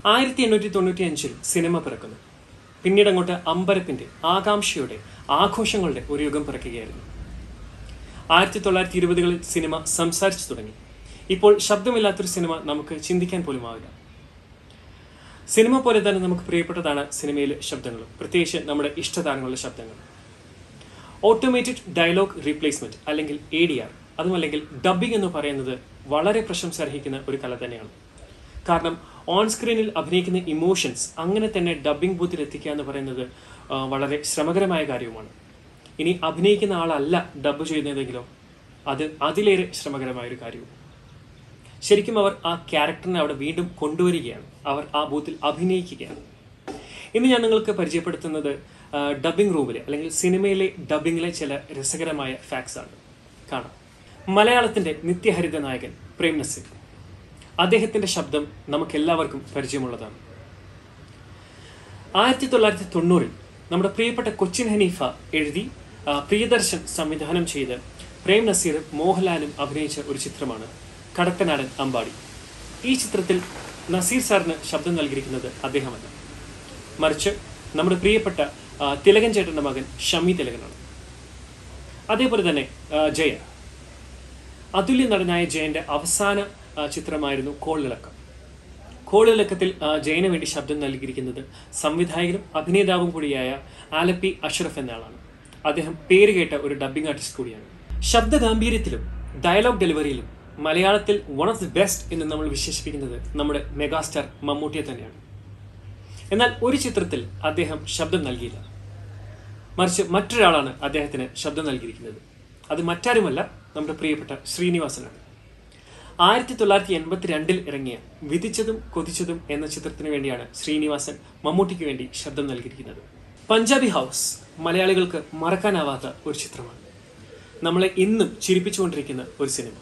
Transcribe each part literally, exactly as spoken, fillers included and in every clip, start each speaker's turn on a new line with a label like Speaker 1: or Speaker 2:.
Speaker 1: ആയിരത്തി എണ്ണൂറ്റി തൊണ്ണൂറ്റി അഞ്ചിൽ സിനിമ പിറക്കുന്നു. പിന്നീട് അങ്ങോട്ട് അമ്പരപ്പിന്റെ, ആകാംക്ഷയുടെ, ആഘോഷങ്ങളുടെ ഒരു യുഗം പിറക്കുകയായിരുന്നു. ആയിരത്തി തൊള്ളായിരത്തി ഇരുപതുകളിൽ സിനിമ സംസാരിച്ചു തുടങ്ങി. ഇപ്പോൾ ശബ്ദമില്ലാത്തൊരു സിനിമ നമുക്ക് ചിന്തിക്കാൻ പോലും ആവില്ല. സിനിമ പോലെ തന്നെ നമുക്ക് പ്രിയപ്പെട്ടതാണ് സിനിമയിലെ ശബ്ദങ്ങളും, പ്രത്യേകിച്ച് നമ്മുടെ ഇഷ്ടതാരങ്ങളുടെ ശബ്ദങ്ങൾ. ഓട്ടോമേറ്റഡ് ഡയലോഗ് റീപ്ലേസ്മെന്റ് അല്ലെങ്കിൽ എ ഡി ആർ, അതുമല്ലെങ്കിൽ ഡബ്ബിംഗ് എന്ന് പറയുന്നത് വളരെ പ്രശംസ അർഹിക്കുന്ന ഒരു കല തന്നെയാണ്. കാരണം ഓൺ സ്ക്രീനിൽ അഭിനയിക്കുന്ന ഇമോഷൻസ് അങ്ങനെ തന്നെ ഡബ്ബിംഗ് ബൂത്തിൽ എത്തിക്കുക എന്ന് പറയുന്നത് വളരെ ശ്രമകരമായ കാര്യവുമാണ്. ഇനി അഭിനയിക്കുന്ന ആളല്ല ഡബ്ബ് ചെയ്യുന്നതെങ്കിലോ അത് അതിലേറെ ശ്രമകരമായ ഒരു കാര്യവും. ശരിക്കും അവർ ആ ക്യാരക്ടറിനെ അവിടെ വീണ്ടും കൊണ്ടുവരികയാണ്, അവർ ആ ബൂത്തിൽ അഭിനയിക്കുകയാണ്. ഇന്ന് ഞാൻ നിങ്ങൾക്ക് പരിചയപ്പെടുത്തുന്നത് ഡബ്ബിംഗ് റൂമിലെ അല്ലെങ്കിൽ സിനിമയിലെ ഡബ്ബിങ്ങിലെ ചില രസകരമായ ഫാക്ട്സ് ആണ്. കാണാം. മലയാളത്തിന്റെ നിത്യഹരിത നായകൻ പ്രേം നസീർ, അദ്ദേഹത്തിന്റെ ശബ്ദം നമുക്ക് എല്ലാവർക്കും പരിചയമുള്ളതാണ്. ആയിരത്തി തൊള്ളായിരത്തി തൊണ്ണൂറിൽ നമ്മുടെ പ്രിയപ്പെട്ട കൊച്ചിൻ ഹനീഫ എഴുതി പ്രിയദർശൻ സംവിധാനം ചെയ്ത് പ്രേം നസീറും മോഹൻലാലും അഭിനയിച്ച ഒരു ചിത്രമാണ് കടക്കനാടൻ അമ്പാടി. ഈ ചിത്രത്തിൽ നസീർ സാറിന് ശബ്ദം നൽകിയിരിക്കുന്നത് അദ്ദേഹമല്ല, മറിച്ച് നമ്മുടെ പ്രിയപ്പെട്ട തിലകൻ ചേട്ടന്റെ മകൻ ഷമി തിലകനാണ്. അതേപോലെ തന്നെ ജയ, അതുല്യ നടനായ ജയന്റെ അവസാന ചിത്രമായിരുന്നു കോളിളക്കം. കോളിളക്കത്തിൽ ജയന് വേണ്ടി ശബ്ദം നൽകിയിരിക്കുന്നത് സംവിധായകനും അഭിനേതാവും കൂടിയായ ആലപ്പി അഷ്റഫ് എന്നയാളാണ്. അദ്ദേഹം പേര് കേട്ട ഒരു ഡബ്ബിംഗ് ആർട്ടിസ്റ്റ് കൂടിയാണ്. ശബ്ദ ഗാംഭീര്യത്തിലും ഡയലോഗ് ഡെലിവറിയിലും മലയാളത്തിൽ വൺ ഓഫ് ദി ബെസ്റ്റ് എന്ന് നമ്മൾ വിശേഷിപ്പിക്കുന്നത് നമ്മുടെ മെഗാസ്റ്റാർ മമ്മൂട്ടിയെ തന്നെയാണ്. എന്നാൽ ഒരു ചിത്രത്തിൽ അദ്ദേഹം ശബ്ദം നൽകിയില്ല, മറിച്ച് മറ്റൊരാളാണ് അദ്ദേഹത്തിന് ശബ്ദം നൽകിയിരിക്കുന്നത്. അത് മറ്റാരുമല്ല, നമ്മുടെ പ്രിയപ്പെട്ട ശ്രീനിവാസനാണ്. ആയിരത്തി തൊള്ളായിരത്തി എൺപത്തി രണ്ടിൽ ഇറങ്ങിയ വിധിച്ചതും കൊതിച്ചതും എന്ന ചിത്രത്തിന് വേണ്ടിയാണ് ശ്രീനിവാസൻ മമ്മൂട്ടിക്ക് വേണ്ടി ശബ്ദം നൽകിയിരിക്കുന്നത്. പഞ്ചാബി ഹൗസ് മലയാളികൾക്ക് മറക്കാനാവാത്ത ഒരു ചിത്രമാണ്, നമ്മളെ ഇന്നും ചിരിപ്പിച്ചുകൊണ്ടിരിക്കുന്ന ഒരു സിനിമ.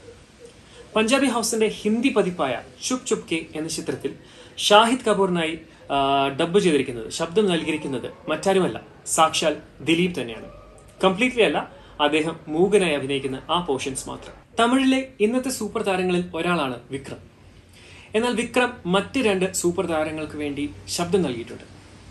Speaker 1: പഞ്ചാബി ഹൗസിന്റെ ഹിന്ദി പതിപ്പായ ചുപ് ചുപ് കെ എന്ന ചിത്രത്തിൽ ഷാഹിദ് കപൂറിനായി ഡബ്ബ് ചെയ്തിരിക്കുന്നത്, ശബ്ദം നൽകിയിരിക്കുന്നത് മറ്റാരുമല്ല, സാക്ഷാൽ ദിലീപ് തന്നെയാണ്. കംപ്ലീറ്റ്ലി അല്ല, അദ്ദേഹം മൂകനായി അഭിനയിക്കുന്ന ആ പോർഷൻസ് മാത്രം. തമിഴിലെ ഇന്നത്തെ സൂപ്പർ താരങ്ങളിൽ ഒരാളാണ് വിക്രം. എന്നാൽ വിക്രം മറ്റ് രണ്ട് സൂപ്പർ താരങ്ങൾക്ക് വേണ്ടി ശബ്ദം നൽകിയിട്ടുണ്ട്.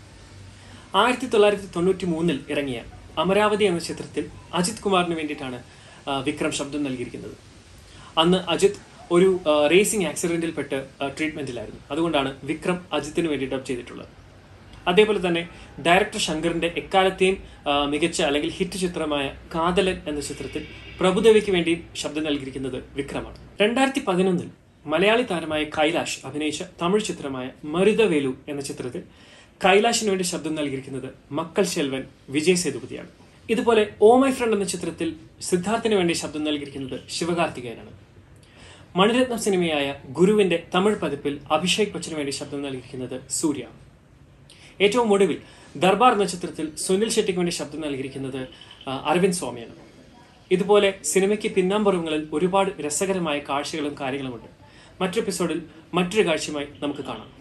Speaker 1: ആയിരത്തി തൊള്ളായിരത്തി തൊണ്ണൂറ്റി മൂന്നിൽ ഇറങ്ങിയ അമരാവതി എന്ന ചിത്രത്തിൽ അജിത് കുമാറിന് വേണ്ടിയിട്ടാണ് വിക്രം ശബ്ദം നൽകിയിരിക്കുന്നത്. അന്ന് അജിത് ഒരു റേസിംഗ് ആക്സിഡന്റിൽ പെട്ട് ട്രീറ്റ്മെന്റിലായിരുന്നു. അതുകൊണ്ടാണ് വിക്രം അജിത്തിന് വേണ്ടി ഡബ് ചെയ്തിട്ടുള്ളത്. അതേപോലെ തന്നെ ഡയറക്ടർ ശങ്കറിന്റെ എക്കാലത്തെയും മികച്ച അല്ലെങ്കിൽ ഹിറ്റ് ചിത്രമായ കാതലൻ എന്ന ചിത്രത്തിൽ പ്രഭുദേവിക്ക് വേണ്ടി ശബ്ദം നൽകിയിരിക്കുന്നത് വിക്രമാണ്. രണ്ടായിരത്തി പതിനൊന്നിൽ മലയാളി താരമായ കൈലാഷ് അഭിനയിച്ച തമിഴ് ചിത്രമായ മരുതവേലു എന്ന ചിത്രത്തിൽ കൈലാഷിന് വേണ്ടി ശബ്ദം നൽകിയിരിക്കുന്നത് മക്കൾ ശെൽവൻ വിജയ് സേതുപതിയാണ്. ഇതുപോലെ ഓ മൈ ഫ്രണ്ട് എന്ന ചിത്രത്തിൽ സിദ്ധാർത്ഥിന് വേണ്ടി ശബ്ദം നൽകിയിരിക്കുന്നത് ശിവകാർത്തികേയനാണ്. മണിരത്നം സിനിമയായ ഗുരുവിന്റെ തമിഴ് പതിപ്പിൽ അഭിഷേക് ബച്ചന് വേണ്ടി ശബ്ദം നൽകിയിരിക്കുന്നത് സൂര്യ. ഏറ്റവും ഒടുവിൽ ദർബാർ എന്ന ചിത്രത്തിൽ സുനിൽ ഷെട്ടിക്ക് വേണ്ടി ശബ്ദം നൽകിയിരിക്കുന്നത് അരവിന്ദ് സ്വാമിയാണ്. ഇതുപോലെ സിനിമയ്ക്ക് പിന്നാമ്പുറങ്ങളിൽ ഒരുപാട് രസകരമായ കാഴ്ചകളും കാര്യങ്ങളുമുണ്ട്. മറ്റൊരു എപ്പിസോഡിൽ മറ്റൊരു കാഴ്ചയുമായി നമുക്ക് കാണാം.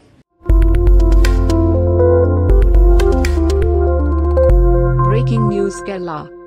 Speaker 2: Breaking news Kerala.